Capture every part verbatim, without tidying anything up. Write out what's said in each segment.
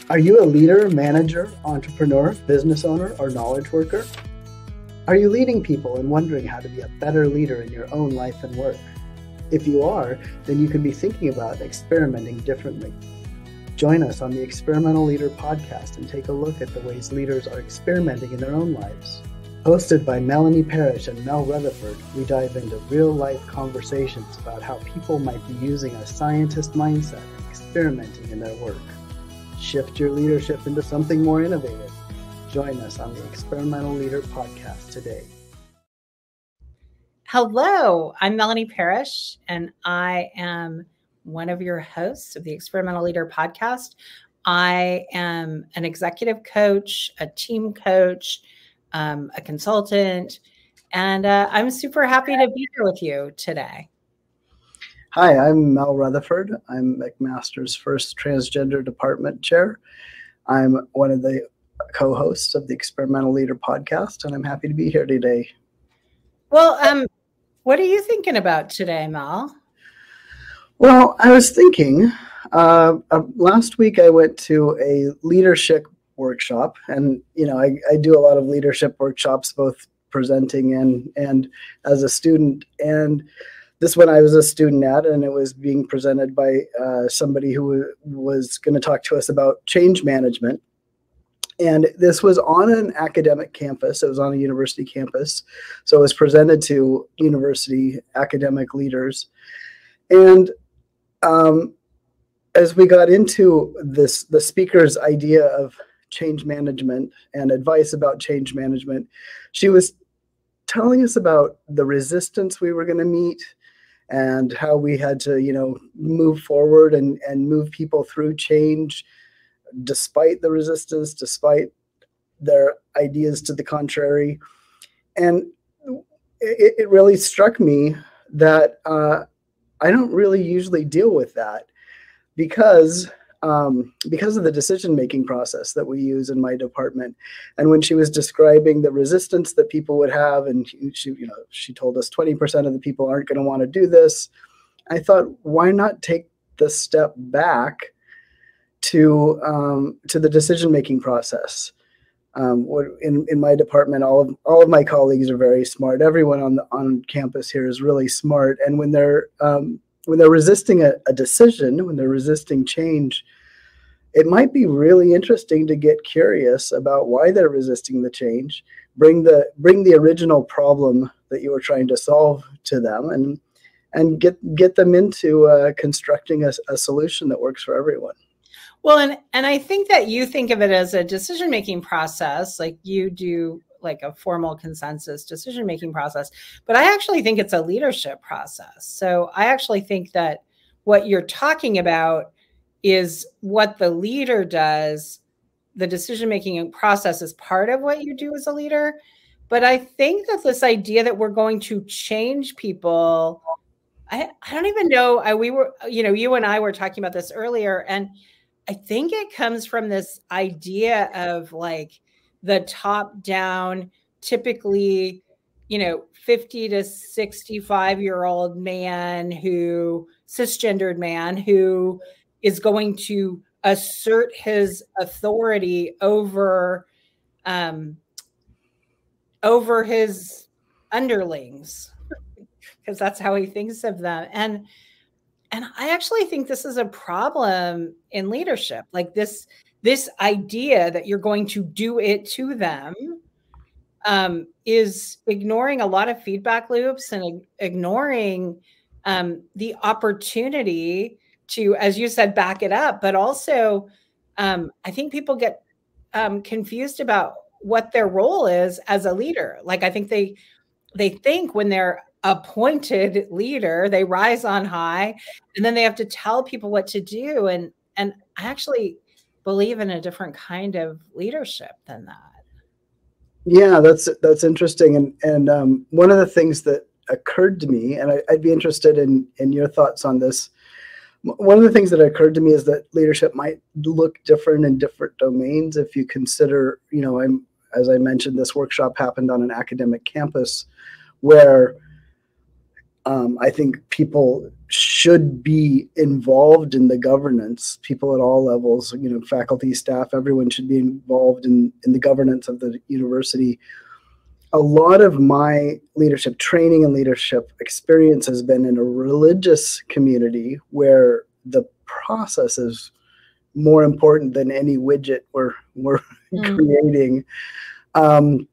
Are you a leader, manager, entrepreneur, business owner, or knowledge worker? Are you leading people and wondering how to be a better leader in your own life and work? If you are, then you could be thinking about experimenting differently. Join us on the Experimental Leader podcast and take a look at the ways leaders are experimenting in their own lives. Hosted by Melanie Parrish and Mel Rutherford, we dive into real-life conversations about how people might be using a scientist mindset and experimenting in their work. Shift your leadership into something more innovative. Join us on the Experimental Leader podcast today. Hello, I'm Melanie Parrish, and I am one of your hosts of the Experimental Leader podcast. I am an executive coach, a team coach, um, a consultant, and uh, I'm super happy to be here with you today. Hi, I'm Mel Rutherford. I'm McMaster's first transgender department chair. I'm one of the co-hosts of the Experimental Leader podcast, and I'm happy to be here today. Well, um, what are you thinking about today, Mel? Well, I was thinking, uh, uh, last week I went to a leadership workshop, and you know, I, I do a lot of leadership workshops, both presenting and and as a student. And this one I was a student at, and it was being presented by uh, somebody who was going to talk to us about change management. And this was on an academic campus. It was on a university campus. So it was presented to university academic leaders. And um, as we got into this, the speaker's idea of change management and advice about change management, she was telling us about the resistance we were going to meet and how we had to, you know, move forward and, and move people through change despite the resistance, despite their ideas to the contrary. And it, it really struck me that uh, I don't really usually deal with that because um, because of the decision-making process that we use in my department. And when she was describing the resistance that people would have, and she, you know, she told us twenty percent of the people aren't going to want to do this, I thought, why not take the step back to um, to the decision-making process? Um, what, in in my department, all of all of my colleagues are very smart. Everyone on the on campus here is really smart, and when they're um, when they're resisting a, a decision, when they're resisting change, it might be really interesting to get curious about why they're resisting the change. Bring the bring the original problem that you were trying to solve to them, and and get get them into uh, constructing a, a solution that works for everyone. Well, and and I think that you think of it as a decision-making process, like you do like a formal consensus decision-making process, but I actually think it's a leadership process. So I actually think that what you're talking about is what the leader does. The decision-making process is part of what you do as a leader. But I think that this idea that we're going to change people, I, I don't even know, I, we were, you know, you and I were talking about this earlier, and I think it comes from this idea of like the top down, typically, you know, fifty to sixty-five year old man who, cisgendered man who is going to assert his authority over, um, over his underlings, because that's how he thinks of them. And And I actually think this is a problem in leadership, like this, this idea that you're going to do it to them um, is ignoring a lot of feedback loops and ignoring um, the opportunity to, as you said, back it up. But also, um, I think people get um, confused about what their role is as a leader. Like, I think they they think when they're appointed leader, they rise on high, and then they have to tell people what to do. And, and I actually believe in a different kind of leadership than that. Yeah, that's, that's interesting. And, and um, one of the things that occurred to me, and I, I'd be interested in, in your thoughts on this. One of the things that occurred to me is that leadership might look different in different domains. If you consider, you know, I'm, as I mentioned, this workshop happened on an academic campus where Um, I think people should be involved in the governance. People at all levels, you know, faculty, staff, everyone should be involved in, in the governance of the university. A lot of my leadership training and leadership experience has been in a religious community where the process is more important than any widget we're, we're mm. creating. Um,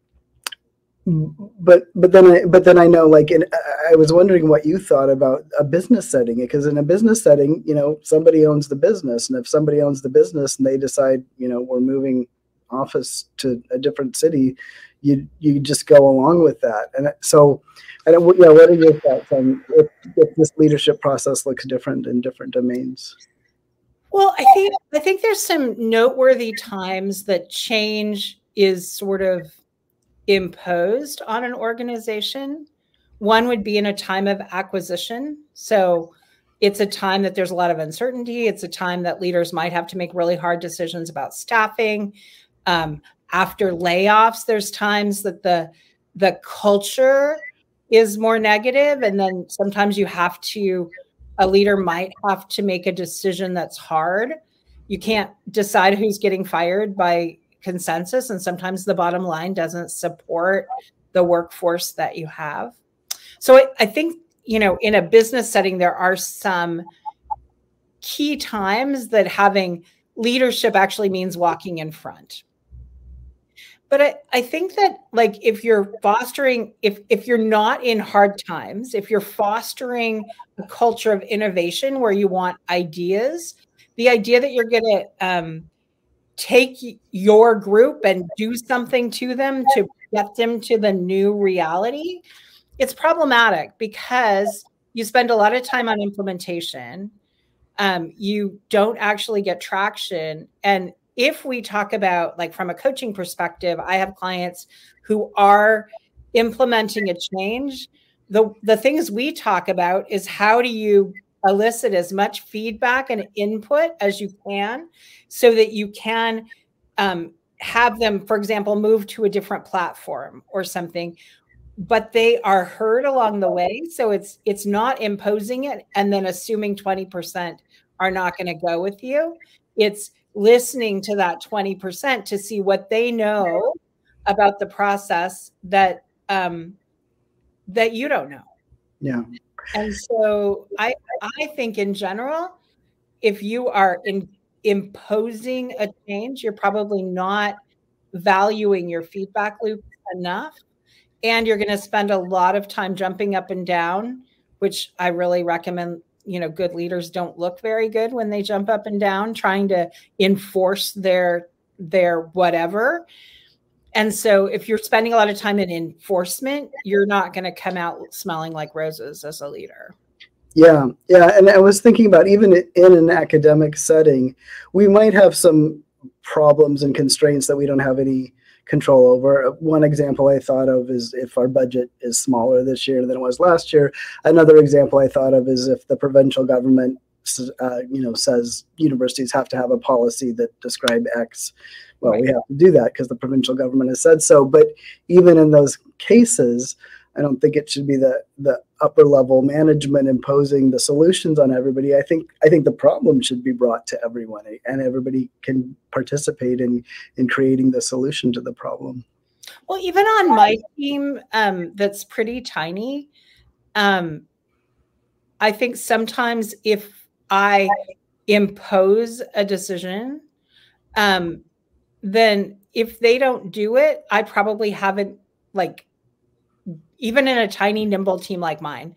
but but then I but then I know, like, in, I was wondering what you thought about a business setting, because in a business setting, you know, somebody owns the business, and if somebody owns the business and they decide, you know, we're moving office to a different city, you you just go along with that. And so, I don't, yeah, what are your thoughts on if, if this leadership process looks different in different domains? Well, I think I think there's some noteworthy times that change is sort of imposed on an organization. One would be in a time of acquisition. So it's a time that there's a lot of uncertainty. It's a time that leaders might have to make really hard decisions about staffing. Um, after layoffs, there's times that the, the culture is more negative. And then sometimes you have to, a leader might have to make a decision that's hard. You can't decide who's getting fired by consensus, and sometimes the bottom line doesn't support the workforce that you have. So I, I think, you know, in a business setting, there are some key times that having leadership actually means walking in front. But I, I think that, like, if you're fostering, if if you're not in hard times, if you're fostering a culture of innovation where you want ideas, the idea that you're going to um, take your group and do something to them to get them to the new reality, it's problematic because you spend a lot of time on implementation. Um, you don't actually get traction. And if we talk about, like, from a coaching perspective, I have clients who are implementing a change. The, the things we talk about is how do you elicit as much feedback and input as you can so that you can um, have them, for example, move to a different platform or something, but they are heard along the way. So it's it's not imposing it and then assuming twenty percent are not going to go with you. It's listening to that twenty percent to see what they know about the process that um, that you don't know. Yeah. And so I, I think in general, if you are in, imposing a change, you're probably not valuing your feedback loop enough. And you're going to spend a lot of time jumping up and down, which I really recommend. You know, good leaders don't look very good when they jump up and down trying to enforce their, their whatever. And so if you're spending a lot of time in enforcement, you're not going to come out smelling like roses as a leader. Yeah, yeah. And I was thinking about, even in an academic setting, we might have some problems and constraints that we don't have any control over. One example I thought of is if our budget is smaller this year than it was last year. Another example I thought of is if the provincial government uh, you know, says universities have to have a policy that describe X. Well, right. We have to do that because the provincial government has said so. But even in those cases, I don't think it should be the the upper level management imposing the solutions on everybody. I think I think the problem should be brought to everyone, and everybody can participate in in creating the solution to the problem. Well, even on my team, um, that's pretty tiny. Um, I think sometimes if I impose a decision, um, then if they don't do it, I probably haven't, like, even in a tiny, nimble team like mine,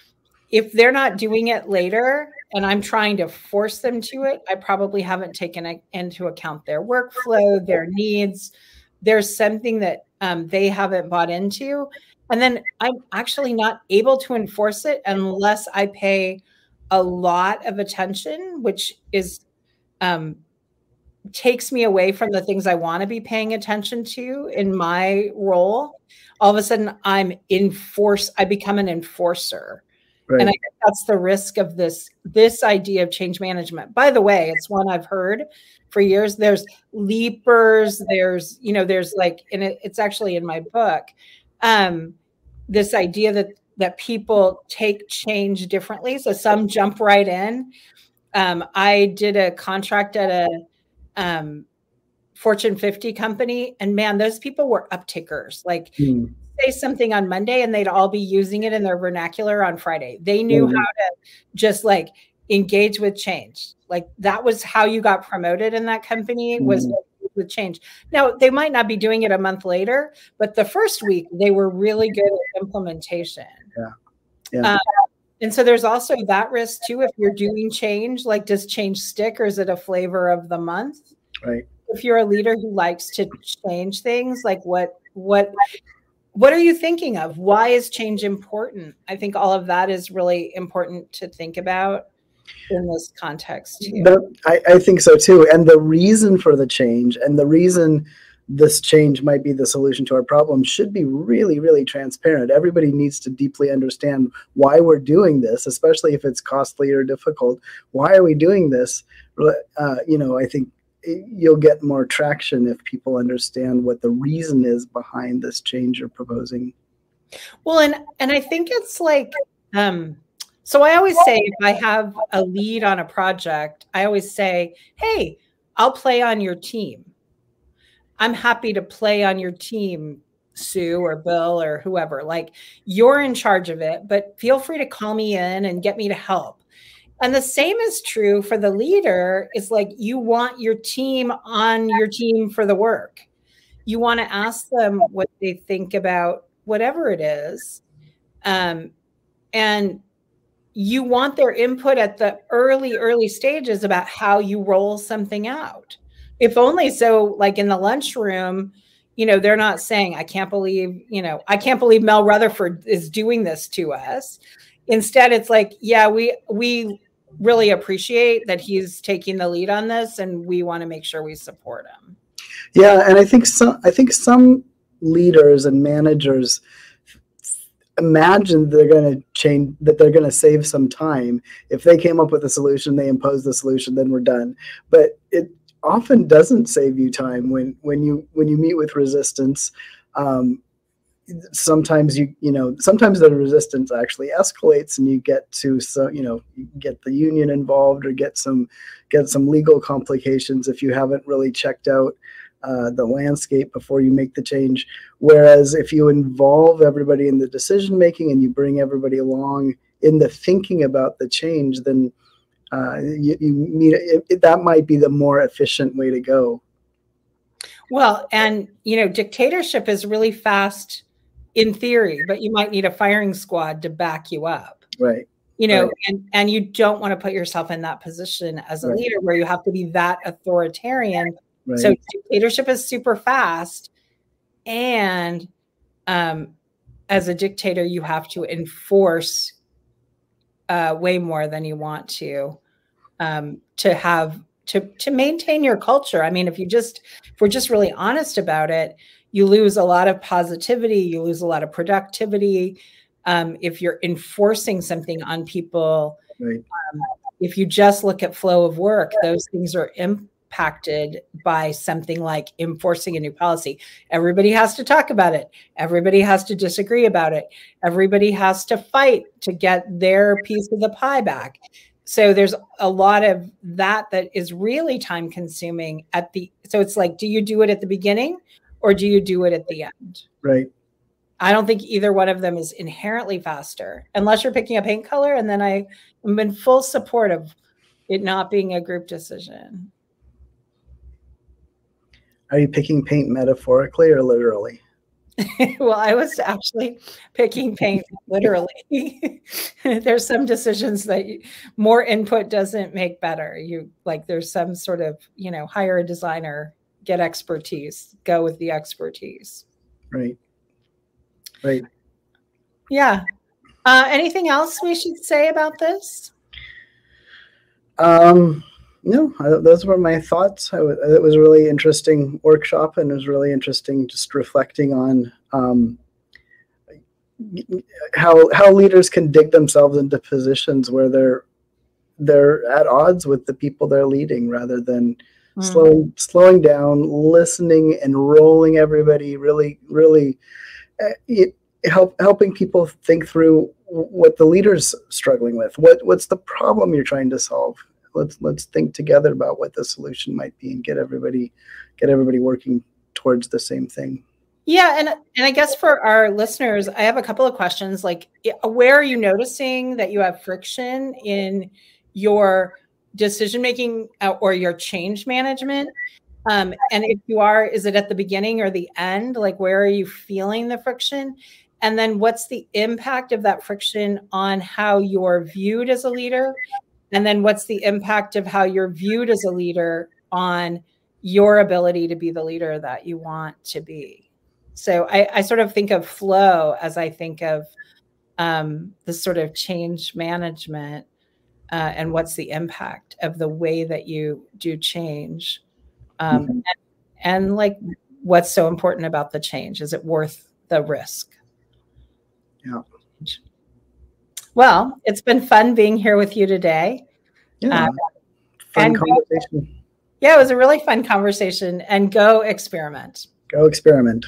if they're not doing it later and I'm trying to force them to it, I probably haven't taken into account their workflow, their needs. There's something that um, they haven't bought into. And then I'm actually not able to enforce it unless I pay a lot of attention, which is um, takes me away from the things I want to be paying attention to in my role. All of a sudden I'm enforce, I become an enforcer. Right. And I think that's the risk of this, this idea of change management. By the way, it's one I've heard for years. There's leapers, there's, you know, there's like, and it, it's actually in my book, um, this idea that that people take change differently. So some jump right in. Um, I did a contract at a um, Fortune fifty company, and man, those people were uptickers. Like mm. say something on Monday and they'd all be using it in their vernacular on Friday. They knew mm. how to just like engage with change. Like that was how you got promoted in that company was mm. with change. Now they might not be doing it a month later, but the first week they were really good at implementation. Yeah. Yeah. Um, and so there's also that risk too. If you're doing change, like does change stick or is it a flavor of the month? Right. If you're a leader who likes to change things, like what, what, what are you thinking of? Why is change important? I think all of that is really important to think about in this context too. The, I, I think so too. And the reason for the change and the reason this change might be the solution to our problem should be really, really transparent. Everybody needs to deeply understand why we're doing this, especially if it's costly or difficult. Why are we doing this? Uh, you know, I think you'll get more traction if people understand what the reason is behind this change you're proposing. Well, and and I think it's like, um, so I always say if I have a lead on a project, I always say, hey, I'll play on your team. I'm happy to play on your team, Sue or Bill or whoever. Like you're in charge of it, but feel free to call me in and get me to help. And the same is true for the leader. It's like you want your team on your team for the work. You want to ask them what they think about whatever it is. Um, and you want their input at the early, early stages about how you roll something out. If only so, like in the lunchroom, you know, they're not saying, I can't believe, you know, I can't believe Mel Rutherford is doing this to us. Instead, it's like, yeah, we, we, really appreciate that he's taking the lead on this and we want to make sure we support him. Yeah. And I think some, I think some leaders and managers imagine they're going to change, that they're going to save some time. If they came up with a solution, they impose the solution, then we're done. But it often doesn't save you time when, when you, when you meet with resistance. Um, sometimes you you know sometimes the resistance actually escalates and you get to so you know you get the union involved or get some get some legal complications if you haven't really checked out uh, the landscape before you make the change. Whereas if you involve everybody in the decision making and you bring everybody along in the thinking about the change, then uh, you, you meet it, it, that might be the more efficient way to go. Well, and you know, dictatorship is really fast in theory, but you might need a firing squad to back you up. Right. You know, right. and, and you don't want to put yourself in that position as a right. leader where you have to be that authoritarian. Right. So dictatorship is super fast. And um, as a dictator, you have to enforce uh, way more than you want to, um, to have, to, to maintain your culture. I mean, if you just, if we're just really honest about it, you lose a lot of positivity, you lose a lot of productivity. Um, if you're enforcing something on people, right. um, if you just look at flow of work, those things are impacted by something like enforcing a new policy. Everybody has to talk about it. Everybody has to disagree about it. Everybody has to fight to get their piece of the pie back. So there's a lot of that that is really time consuming at the, so it's like, do you do it at the beginning? Or do you do it at the end? Right. I don't think either one of them is inherently faster, unless you're picking a paint color. And then I am in full support of it not being a group decision. Are you picking paint metaphorically or literally? Well, I was actually picking paint literally. There's some decisions that you, more input doesn't make better. You like there's some sort of, you know, hire a designer, get expertise, go with the expertise. Right. Right. Yeah. Uh, anything else we should say about this? Um, no, I, those were my thoughts. I w it was a really interesting workshop, and it was really interesting just reflecting on um, how how leaders can dig themselves into positions where they're they're at odds with the people they're leading, rather than mm. slowing slowing down, listening, and rolling everybody. Really, really, uh, it, help helping people think through what the leader's struggling with. What what's the problem you're trying to solve? Let's let's think together about what the solution might be and get everybody get everybody working towards the same thing. Yeah, and and I guess for our listeners, I have a couple of questions. Like, where are you noticing that you have friction in your decision making or your change management? Um, and if you are, is it at the beginning or the end? Like, where are you feeling the friction? And then what's the impact of that friction on how you're viewed as a leader? And then what's the impact of how you're viewed as a leader on your ability to be the leader that you want to be? So I, I sort of think of flow as I think of um, this sort of change management uh, and what's the impact of the way that you do change. Um, mm-hmm. and, and like, what's so important about the change? Is it worth the risk? Yeah. Well, it's been fun being here with you today. Yeah. Uh, fun conversation. Go, yeah, it was a really fun conversation. And go experiment. Go experiment.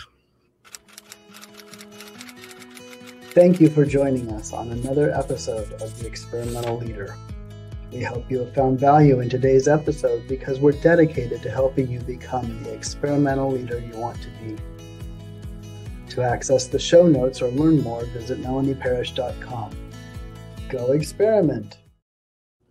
Thank you for joining us on another episode of The Experimental Leader. We hope you have found value in today's episode because we're dedicated to helping you become the experimental leader you want to be. To access the show notes or learn more, visit melanie parrish dot com. Go experiment.